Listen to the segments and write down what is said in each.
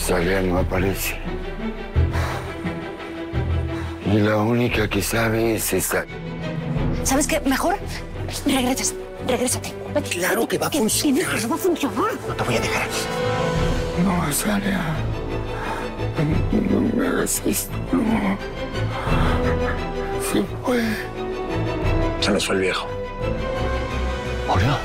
Rosalía no aparece. Y la única que sabe es esa. ¿Sabes qué? Mejor regrésate. Claro que va a funcionar. Eso va a funcionar. No te voy a dejar. No, Rosalía. No me hagas esto, no. Se fue. Se nos fue el viejo. ¿Murió?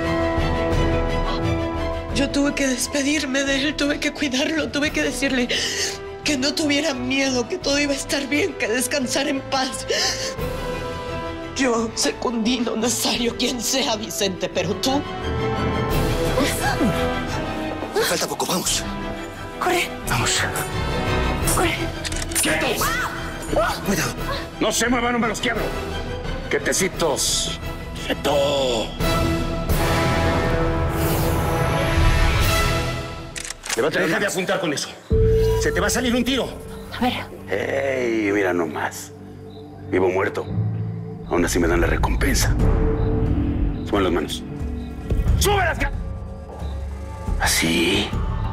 Yo tuve que despedirme de él, tuve que cuidarlo, tuve que decirle que no tuviera miedo, que todo iba a estar bien, que descansara en paz. Yo, Secundino, Nazario, quien sea, Vicente, pero tú... Falta poco, vamos. Corre. Vamos. Corre. ¡Quietos! Cuidado. No se muevan, no me los quiebro. Quietecitos. ¡Quieto! Deja de apuntar con eso. Se te va a salir un tiro. A ver. ¡Ey! Mira nomás. Vivo o muerto. Aún así me dan la recompensa. Suban las manos. ¡Sube las manos! Así.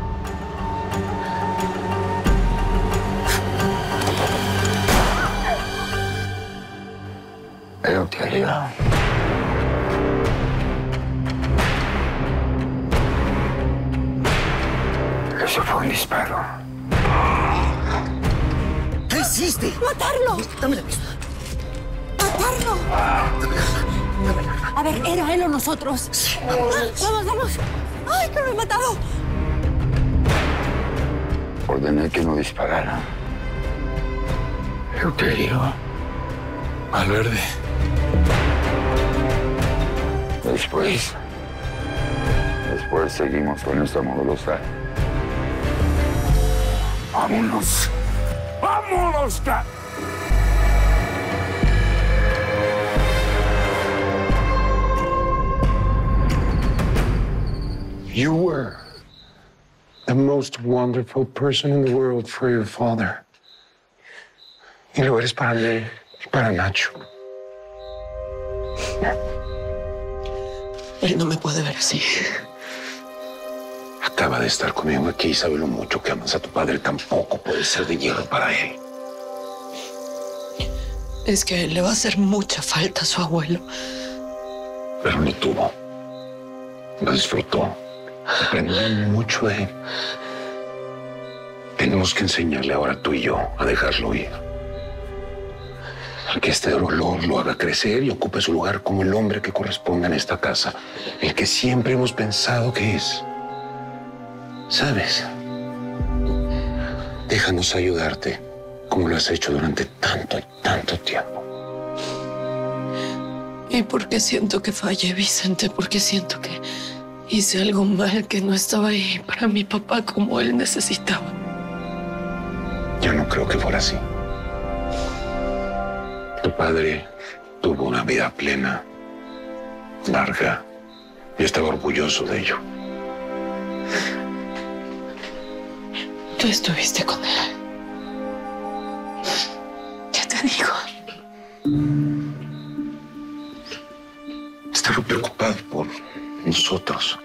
Pero te ayuda. Eso fue un disparo. ¿Qué hiciste? ¡Matarlo! Dame la pistola. ¡Matarlo! A ver, ¿era él o nosotros? Sí, vamos. Vamos. ¡Ay, que lo he matado! Ordené que no disparara. Euterio. Valverde. Después seguimos con nuestra modolosa. ¡Vámonos! ¡Vámonos! You were the most wonderful person in the world for your father. Y lo eres para mí y para Nacho. Él no me puede ver así. Acaba de estar conmigo aquí y sabe lo mucho que amas a tu padre. Tampoco puede ser de hierro para él. Es que le va a hacer mucha falta a su abuelo. Pero lo tuvo. Lo disfrutó. Aprendí mucho de él. Tenemos que enseñarle ahora tú y yo a dejarlo ir. A que este dolor lo haga crecer y ocupe su lugar como el hombre que corresponde en esta casa. El que siempre hemos pensado que es. ¿Sabes? Déjanos ayudarte como lo has hecho durante tanto y tanto tiempo. ¿Y por qué siento que fallé, Vicente? Porque siento que hice algo mal, que no estaba ahí para mi papá como él necesitaba. Yo no creo que fuera así. Tu padre tuvo una vida plena, larga, y estaba orgulloso de ello. Tú estuviste con él. ¿Qué te digo? Estaba preocupado por nosotros.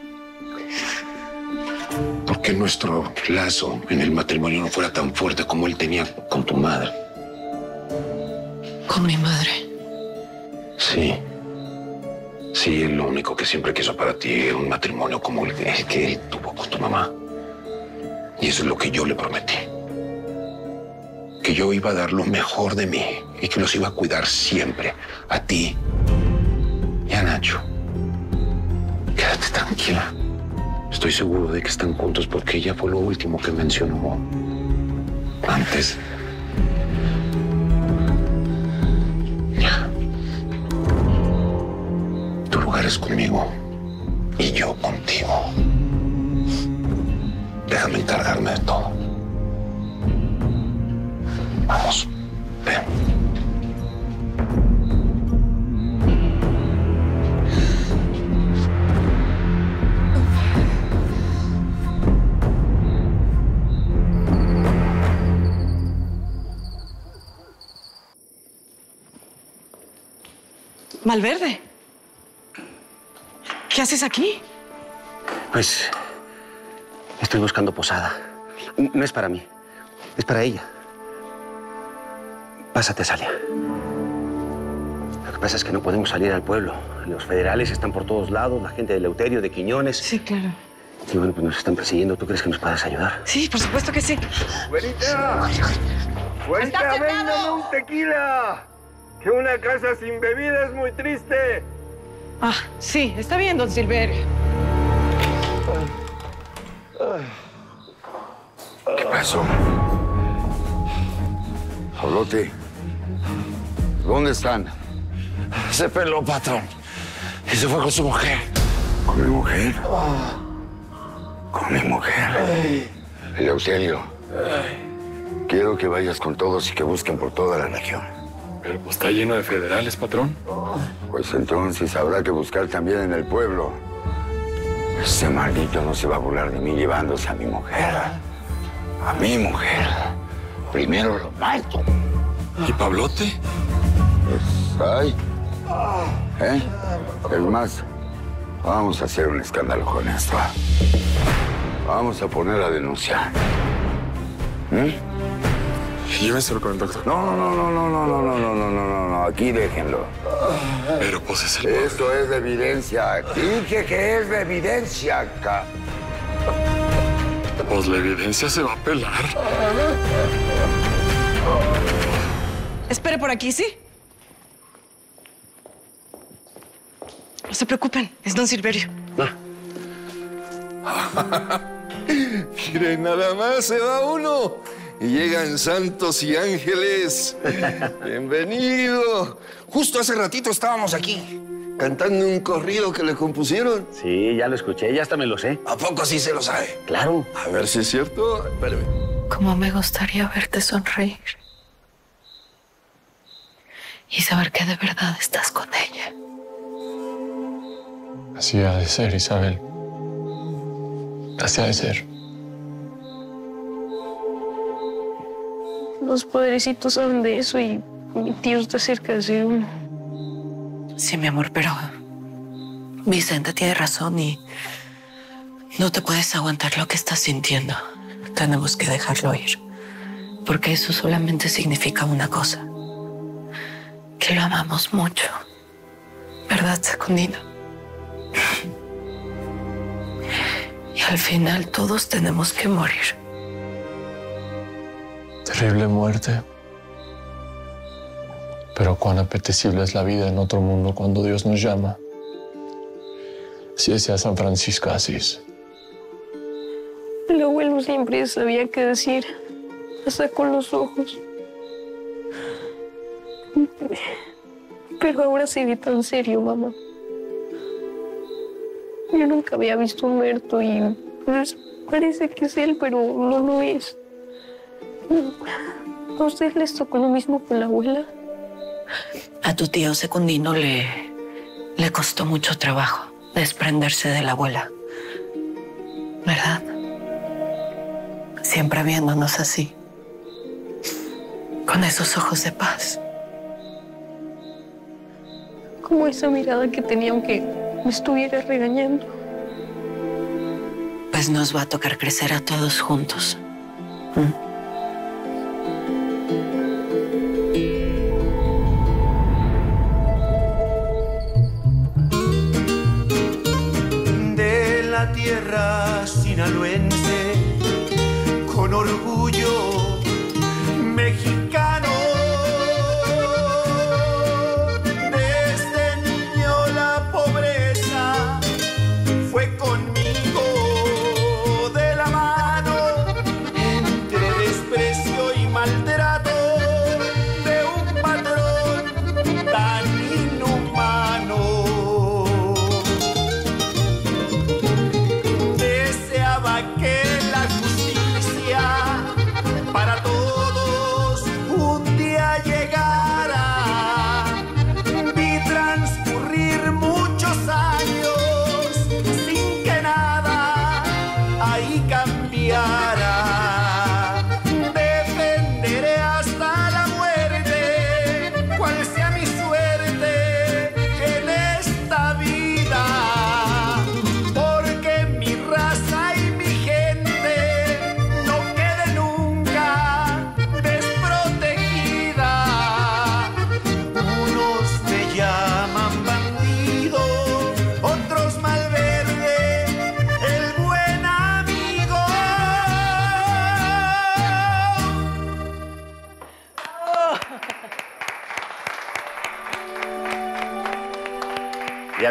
Porque nuestro lazo en el matrimonio no fuera tan fuerte como él tenía con tu madre. ¿Con mi madre? Sí. Sí, lo único que siempre quiso para ti era un matrimonio como el que él tuvo con tu mamá. Y eso es lo que yo le prometí. Que yo iba a dar lo mejor de mí y que los iba a cuidar siempre. A ti y a Nacho. Quédate tranquila. Estoy seguro de que están juntos porque ella fue lo último que mencionó antes. Ya. Tu lugar es conmigo y yo contigo. Déjame encargarme de todo. Vamos, ven. Valverde, ¿qué haces aquí? Pues estoy buscando posada. No es para mí. Es para ella. Pásate, Salia. Lo que pasa es que no podemos salir al pueblo. Los federales están por todos lados, la gente de Eleuterio, de Quiñones. Sí, claro. Y bueno, pues nos están persiguiendo. ¿Tú crees que nos puedas ayudar? Sí, por supuesto que sí. ¡Güerita! ¡Güerita, véndame un tequila! Que una casa sin bebida es muy triste. Ah, sí, está bien, don Silverio. ¿Qué pasó? Pablote, ¿dónde están? Se peló, patrón. Y se fue con su mujer. ¿Con mi mujer? ¿Con mi mujer? Eleuterio, quiero que vayas con todos y que busquen por toda la región. Pero pues está lleno de federales, patrón. Pues entonces habrá que buscar también en el pueblo. Este maldito no se va a burlar de mí llevándose a mi mujer. A mi mujer. Primero lo mato. ¿Y Pablote? Pues, ay. Es más, vamos a hacer un escándalo con esto. Vamos a poner a denunciar. Llévenselo con el doctor. No, aquí déjenlo. Pero pues es el... Esto es de evidencia. Dije que es de evidencia acá. Pues la evidencia se va a pelar. Espere por aquí, ¿sí? No se preocupen, es don Silverio. Miren, nada más se va uno. Y llegan santos y ángeles. Bienvenido. Justo hace ratito estábamos aquí, cantando un corrido que le compusieron. Sí, ya lo escuché, ya hasta me lo sé. ¿A poco sí se lo sabe? Claro. A ver si es cierto. Espérame. Cómo me gustaría verte sonreír. Y saber que de verdad estás con ella. Así ha de ser, Isabel. Así ha de ser. Los padrecitos saben de eso y mi tío está cerca de uno. Sí, mi amor, pero Vicente tiene razón y no te puedes aguantar lo que estás sintiendo. Tenemos que dejarlo ir, porque eso solamente significa una cosa, que lo amamos mucho. ¿Verdad, Secundino? Y al final todos tenemos que morir. Terrible muerte. Pero cuán apetecible es la vida en otro mundo cuando Dios nos llama. Así decía San Francisco de Asís. El abuelo siempre sabía qué decir, hasta con los ojos. Pero ahora se ve tan serio, mamá. Yo nunca había visto un muerto y pues, parece que es él, pero no lo es. ¿A usted les tocó lo mismo con la abuela? A tu tío Secundino le costó mucho trabajo desprenderse de la abuela, ¿verdad? Siempre viéndonos así, con esos ojos de paz. Como esa mirada que tenía aunque me estuviera regañando. Pues nos va a tocar crecer a todos juntos. De la tierra sinaloense, con orgullo mexicano. Desde niño la pobreza fue conmigo de la mano, entre desprecio y maltrato de un patrón tan inhumano. Deseaba que la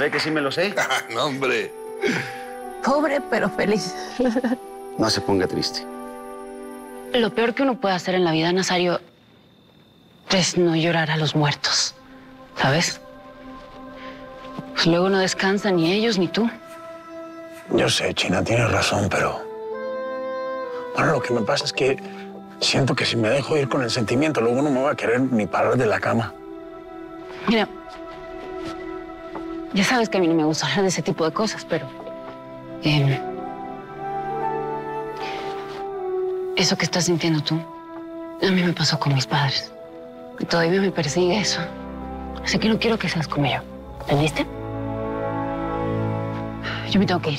¿Cree que sí me lo sé? No, hombre. Pobre, pero feliz. No se ponga triste. Lo peor que uno puede hacer en la vida, Nazario, es no llorar a los muertos, ¿sabes? Pues luego no descansan ni ellos ni tú. Yo sé, China, tienes razón, pero... Bueno, lo que me pasa es que siento que si me dejo ir con el sentimiento, luego no me voy a querer ni parar de la cama. Mira, ya sabes que a mí no me gusta hablar de ese tipo de cosas, pero... eso que estás sintiendo tú, a mí me pasó con mis padres. Y todavía me persigue eso. Así que no quiero que seas como yo. ¿Entendiste? Yo me tengo que ir.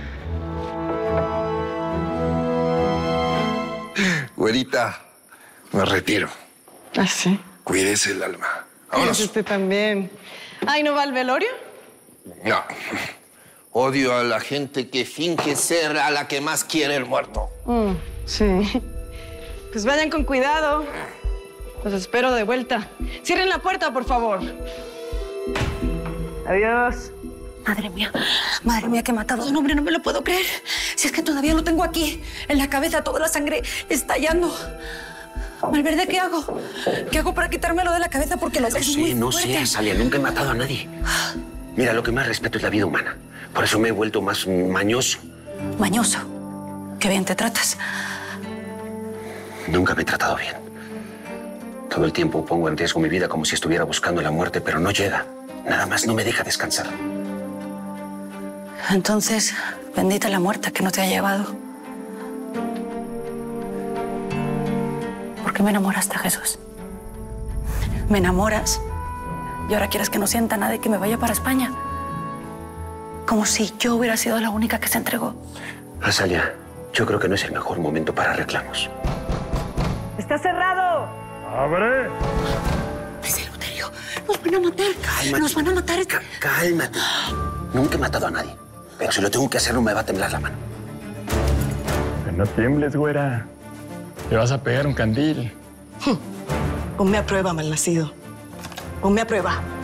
Güerita, me retiro. ¿Ah, sí? Cuídese el alma. Vámonos. Usted también. Ay, ¿no va al velorio? No. Odio a la gente que finge ser a la que más quiere el muerto. Sí. Pues vayan con cuidado. Los espero de vuelta. Cierren la puerta, por favor. Adiós. Madre mía, que he matado a un hombre, no me lo puedo creer. Si es que todavía lo tengo aquí, en la cabeza, toda la sangre estallando. Malverde, ¿qué hago? ¿Qué hago para quitármelo de la cabeza? Porque lo es muy No fuerte. sé, Azalia, nunca he matado a nadie. Mira, lo que más respeto es la vida humana. Por eso me he vuelto más mañoso. Mañoso. Qué bien te tratas. Nunca me he tratado bien. Todo el tiempo pongo en riesgo mi vida como si estuviera buscando la muerte, pero no llega. Nada más no me deja descansar. Entonces, bendita la muerte que no te ha llevado. ¿Por qué me enamoraste, Jesús? Me enamoras y ahora quieres que no sienta nada y que me vaya para España. Como si yo hubiera sido la única que se entregó. Azalia, yo creo que no es el mejor momento para reclamos. ¡Está cerrado! ¡Abre! Es el Eleuterio. Nos van a matar. Cálmate. Nos van a matar. Cálmate. Nunca he matado a nadie. Pero si lo tengo que hacer, no me va a temblar la mano. No tiembles, güera. Le vas a pegar un candil. Ponme a prueba, malnacido. Ponme a prueba.